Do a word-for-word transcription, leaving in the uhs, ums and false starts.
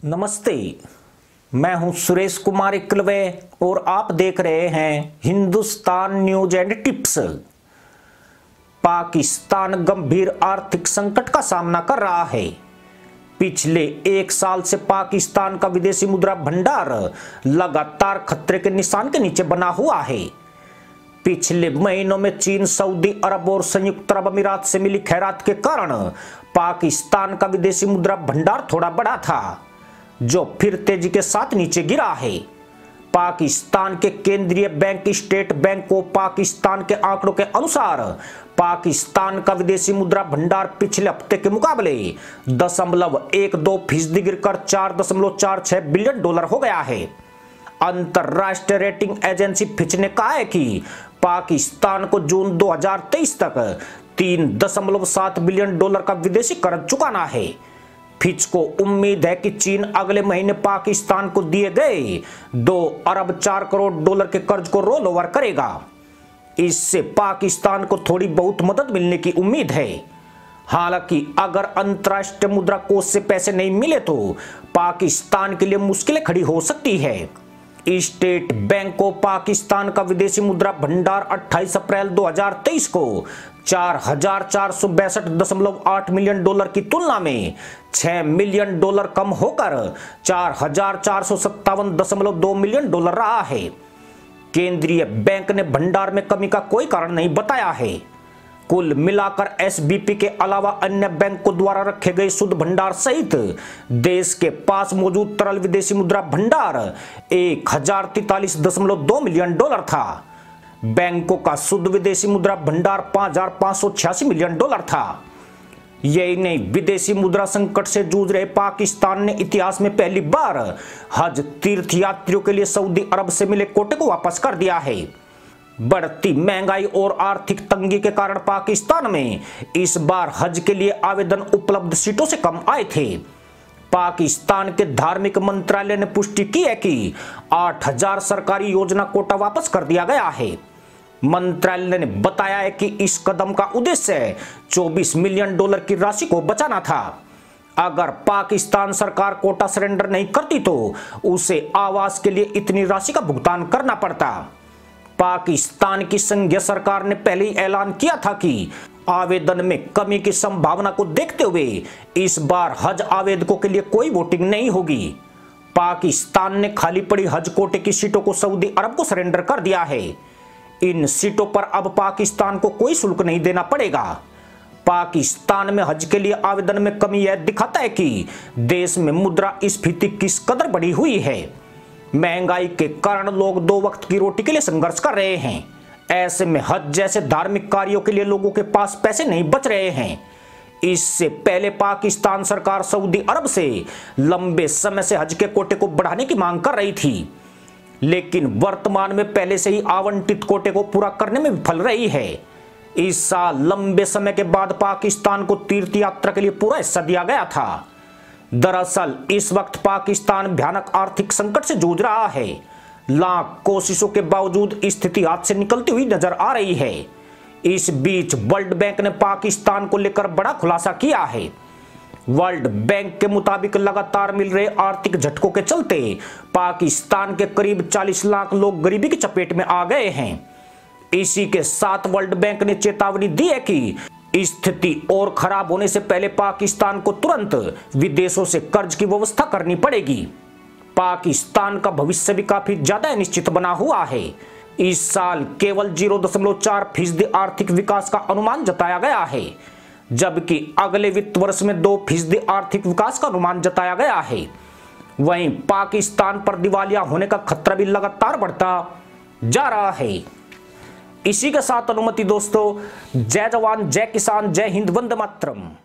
नमस्ते, मैं हूं सुरेश कुमार इकलवे और आप देख रहे हैं Hindustan news and tips. Pakistan गंभीर आर्थिक संकट का सामना कर रहा है। पिछले एक साल से पाकिस्तान का विदेशी मुद्रा भंडार लगातार खतरे के निशान के नीचे बना हुआ है। पिछले महीनों में चीन, सऊदी अरब और संयुक्त अरब अमीरात से मिली खैरात के कारण पाकिस्तान का विदेशी मुद्रा भंडार थोड़ा बढ़ा था, जो फिर तेजी के साथ नीचे गिरा है। पाकिस्तान के केंद्रीय bank state bank of Pakistan के आंकड़ों के अनुसार पाकिस्तान का विदेशी मुद्रा भंडार पिछले हफ्ते के मुकाबले दशमलव एक दो फीसदी गिरकर चार दशमलव चार छह बिलियन डॉलर हो गया है। अंतरराष्ट्रीय रेटिंग एजेंसी फिच ने कहा है कि पाकिस्तान को जून दो हज़ार तेईस तक तीन दशमलव सात बिलियन डॉलर का विदेशी कर्ज चुकाना है। फिच को उम्मीद है कि चीन अगले महीने पाकिस्तान को दिए गए दो अरब चार करोड़ डॉलर के कर्ज को रोल ओवर करेगा। इससे पाकिस्तान को थोड़ी बहुत मदद मिलने की उम्मीद है। हालांकि अगर अंतर्राष्ट्रीय मुद्रा कोष से पैसे नहीं मिले तो पाकिस्तान के लिए मुश्किलें खड़ी हो सकती है। स्टेट बैंक ऑफ पाकिस्तान का विदेशी मुद्रा भंडार अट्ठाईस अप्रैल दो हज़ार तेईस को चार हजार चार सौ बैसठ दशमलव आठ मिलियन डॉलर की तुलना में छह मिलियन डॉलर कम होकर चार हजार चार सौ सत्तावन दशमलव दो मिलियन डॉलर रहा है। केंद्रीय बैंक ने भंडार में कमी का कोई कारण नहीं बताया है। कुल मिलाकर एसबीपी के अलावा अन्य बैंकों द्वारा रखे गए शुद्ध भंडार सहित देश के पास मौजूद तरल विदेशी मुद्रा भंडार एक हजार तैतालीस दशमलव दो मिलियन डॉलर था। बैंकों का शुद्ध विदेशी मुद्रा भंडार पांच हजार पांच सौ छियासी मिलियन डॉलर था। यही नहीं, विदेशी मुद्रा संकट से जूझ रहे पाकिस्तान ने इतिहास में पहली बार हज तीर्थ यात्रियों के लिए सऊदी अरब से मिले कोटे को वापस कर दिया है। बढ़ती महंगाई और आर्थिक तंगी के कारण पाकिस्तान में इस बार हज के लिए आवेदन उपलब्ध सीटों से कम आए थे। पाकिस्तान के धार्मिक मंत्रालय ने पुष्टि की है कि आठ हजार सरकारी योजना कोटा वापस कर दिया गया है। मंत्रालय ने बताया है कि इस कदम का उद्देश्य चौबीस मिलियन डॉलर की राशि को बचाना था। अगर पाकिस्तान सरकार कोटा सरेंडर नहीं करती तो उसे आवास के लिए इतनी राशि का भुगतान करना पड़ता। पाकिस्तान की संघीय सरकार ने पहले ही ऐलान किया था कि आवेदन में कमी की संभावना को देखते हुए इस बार हज आवेदकों के लिए कोई वोटिंग नहीं होगी। पाकिस्तान ने खाली पड़ी हज कोटे की सीटों को सऊदी अरब को सरेंडर कर दिया है। इन सीटों पर अब पाकिस्तान को कोई शुल्क नहीं देना पड़ेगा। पाकिस्तान में हज के लिए आवेदन में कमी यह दिखाता है कि देश में मुद्रा स्फीति किस कदर बढ़ी हुई है। महंगाई के कारण लोग दो वक्त की रोटी के लिए संघर्ष कर रहे हैं। ऐसे में हज जैसे धार्मिक कार्यों के लिए लोगों के पास पैसे नहीं बच रहे हैं। इससे पहले पाकिस्तान सरकार सऊदी अरब से लंबे समय से हज के कोटे को बढ़ाने की मांग कर रही थी, लेकिन वर्तमान में पहले से ही आवंटित कोटे को पूरा करने में विफल रही है। इस साल लंबे समय के बाद पाकिस्तान को तीर्थ यात्रा के लिए पूरा हिस्सा दिया गया था। दरअसल इस वक्त पाकिस्तान भयानक आर्थिक संकट से जूझ रहा है। लाख कोशिशों के बावजूद स्थिति हाथ से निकलती हुई नजर आ रही है। इस बीच वर्ल्ड बैंक ने पाकिस्तान को लेकर बड़ा खुलासा किया है। वर्ल्ड बैंक के मुताबिक लगातार मिल रहे आर्थिक झटकों के चलते पाकिस्तान के करीब चालीस लाख लोग गरीबी की चपेट में आ गए हैं। इसी के साथ वर्ल्ड बैंक ने चेतावनी दी है कि स्थिति और खराब होने से पहले पाकिस्तान को तुरंत विदेशों से कर्ज की व्यवस्था करनी पड़ेगी। पाकिस्तान का भविष्य भी काफी ज्यादा अनिश्चित बना हुआ है। इस साल केवल जीरो दशमलव चार फीसदी आर्थिक विकास का अनुमान जताया गया है, जबकि अगले वित्त वर्ष में दो फीसदी आर्थिक विकास का अनुमान जताया गया है। वहीं पाकिस्तान पर दिवालिया होने का खतरा भी लगातार बढ़ता जा रहा है। इसी के साथ अनुमति दोस्तों, जय जवान, जय किसान, जय हिंद, वंदे मातरम।